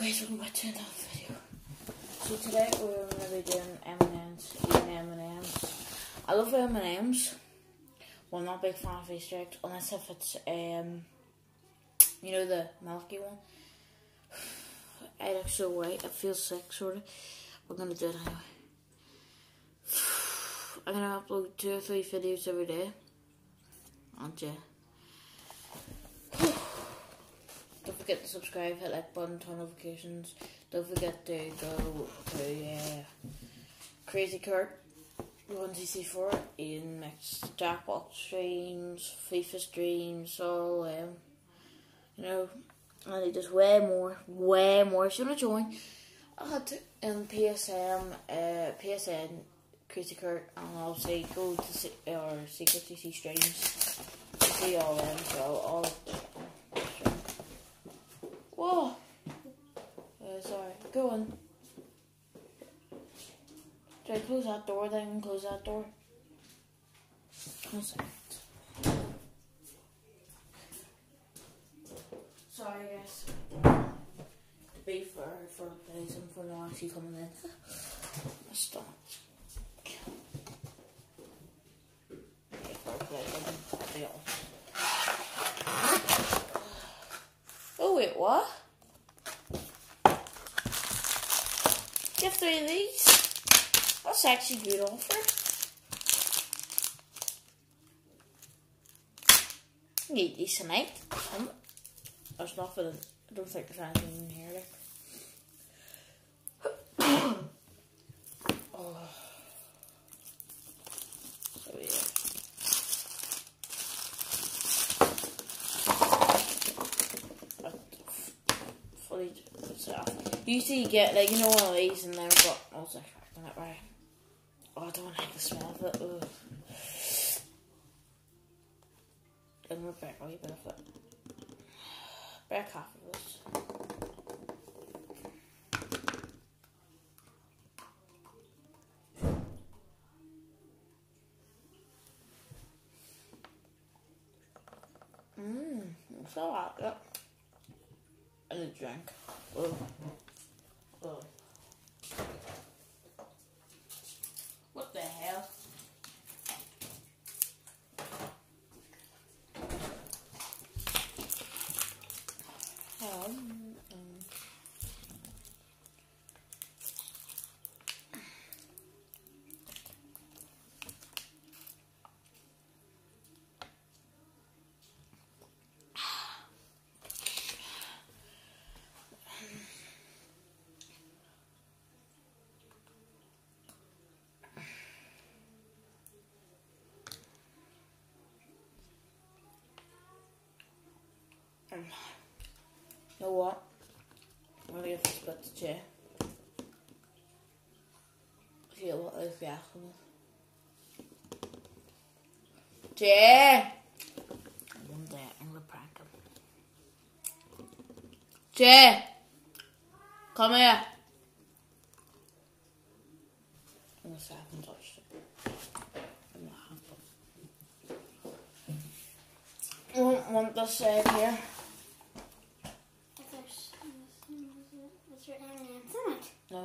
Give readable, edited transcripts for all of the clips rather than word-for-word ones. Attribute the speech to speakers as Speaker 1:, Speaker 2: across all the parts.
Speaker 1: Okay, so welcome back to another video. So today we're going to be doing M&M's, eating M&M's. I love M&M's. Well, I'm not a big fan of Easter eggs, unless if it's, you know, the milky one. It looks so white, it feels sick, sort of. We're going to do it anyway. I'm going to upload 2 or 3 videos every day. And yeah. Don't forget to subscribe, hit like button, turn notifications. Don't forget to go to Crazy Kurt 1cc4 in next Jackpot streams, FIFA streams, all you know, and just way more. If you want to join, I'll head to PSN Crazy Kurt, and I'll say go to Secret CC streams to see all them. So all. Whoa! Sorry, go on. Did I close that door then? Close that door. 1 second. Sorry guys. To be fair for the place and for not actually coming in. My stomach. Oh wait, what? You have 3 of these? That's actually a good offer. I can eat these tonight. There's nothing, I don't think there's anything in here. Like. Oh. So yeah. Usually you get, like, you know, one of these and then I've got, I was expecting it right. Oh, I don't like the smell of it. Ugh. I'm going to break a wee bit of it. Break half of this. It's all right, yeah. And a drink. Ugh. Ugh. What the hell? You know what? I'm gonna give this bit to Jay. See what is the asking is. Jay! One day I'm gonna prank him. Jay! Come here! I'm gonna say I haven't touched it. I'm not happy. Want this egg here?
Speaker 2: Is there M&M's in it?
Speaker 1: No.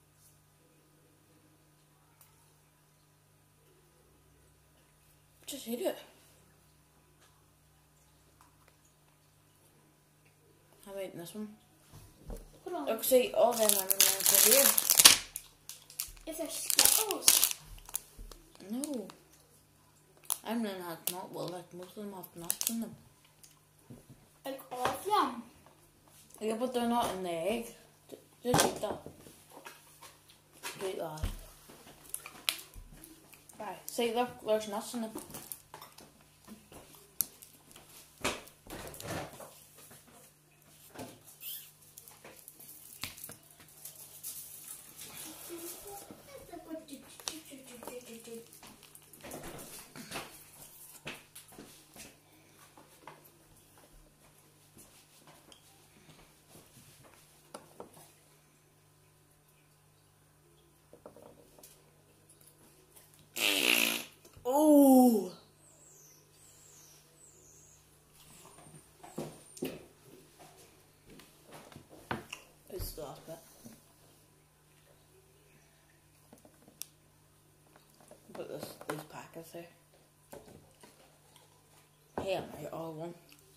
Speaker 1: Just eat it. I'm eating this one.
Speaker 2: Hold on.
Speaker 1: Look, see, all them M&M's are here.
Speaker 2: If there's Skittles.
Speaker 1: No. M&M has not, well, like most of them have nuts in them.
Speaker 2: Like all of them.
Speaker 1: Yeah, but they're not in the egg. Just eat that. Eat that. Right. See, look, there's nuts in them. Oh! the last bit. Put these packets here. Hey, I'm out all one.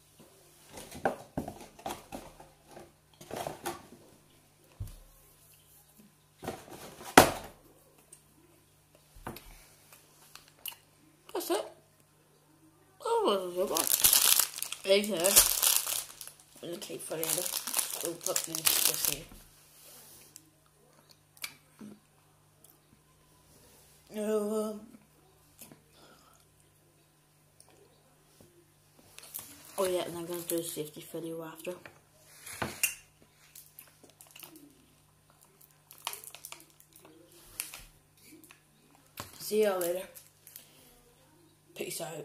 Speaker 1: That's it. Oh, what was it about? Eggs here. And the cake for the other. We'll put this here. No, oh yeah, and I'm going to do a safety video after. See you later. Peace out.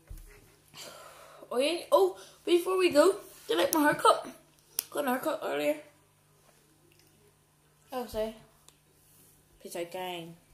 Speaker 1: Oh yeah, oh, before we go, do you like my haircut? Got an haircut earlier. Oh, say. Peace out, gang.